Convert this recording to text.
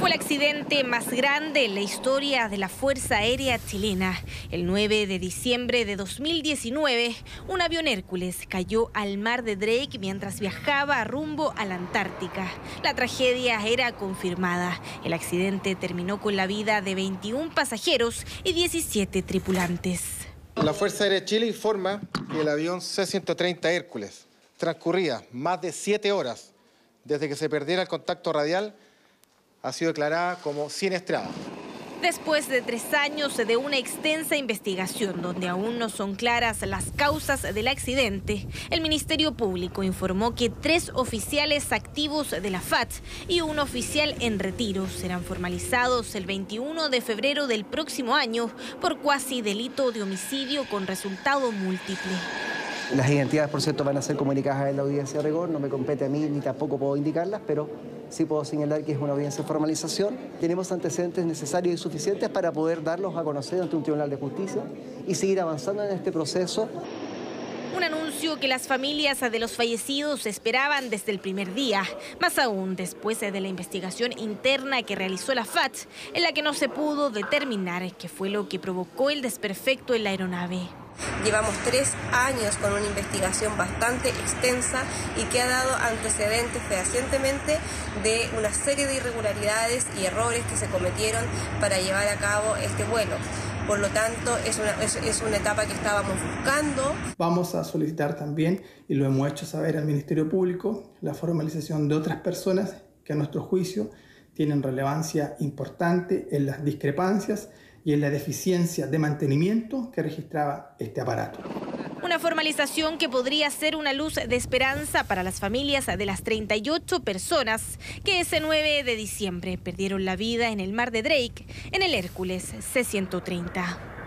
Fue el accidente más grande en la historia de la Fuerza Aérea Chilena. El 9 de diciembre de 2019, un avión Hércules cayó al mar de Drake mientras viajaba rumbo a la Antártica. La tragedia era confirmada. El accidente terminó con la vida de 21 pasajeros y 17 tripulantes. La Fuerza Aérea de Chile informa que el avión C-130 Hércules transcurría más de 7 horas desde que se perdiera el contacto radial. Ha sido declarada como siniestrada. Después de 3 años de una extensa investigación donde aún no son claras las causas del accidente, el Ministerio Público informó que 3 oficiales activos de la FACH y un oficial en retiro serán formalizados el 21 de febrero del próximo año por cuasi delito de homicidio con resultado múltiple. Las identidades, por cierto, van a ser comunicadas en la audiencia de rigor. No me compete a mí ni tampoco puedo indicarlas, pero sí puedo señalar que es una audiencia de formalización. Tenemos antecedentes necesarios y suficientes para poder darlos a conocer ante un tribunal de justicia y seguir avanzando en este proceso. Un anuncio que las familias de los fallecidos esperaban desde el primer día, más aún después de la investigación interna que realizó la FACH, en la que no se pudo determinar qué fue lo que provocó el desperfecto en la aeronave. Llevamos 3 años con una investigación bastante extensa y que ha dado antecedentes fehacientemente de una serie de irregularidades y errores que se cometieron para llevar a cabo este vuelo. Por lo tanto, es una etapa que estábamos buscando. Vamos a solicitar también, y lo hemos hecho saber al Ministerio Público, la formalización de otras personas que a nuestro juicio tienen relevancia importante en las discrepancias y en la deficiencia de mantenimiento que registraba este aparato. Una formalización que podría ser una luz de esperanza para las familias de las 38 personas que ese 9 de diciembre perdieron la vida en el mar de Drake en el Hércules C-130.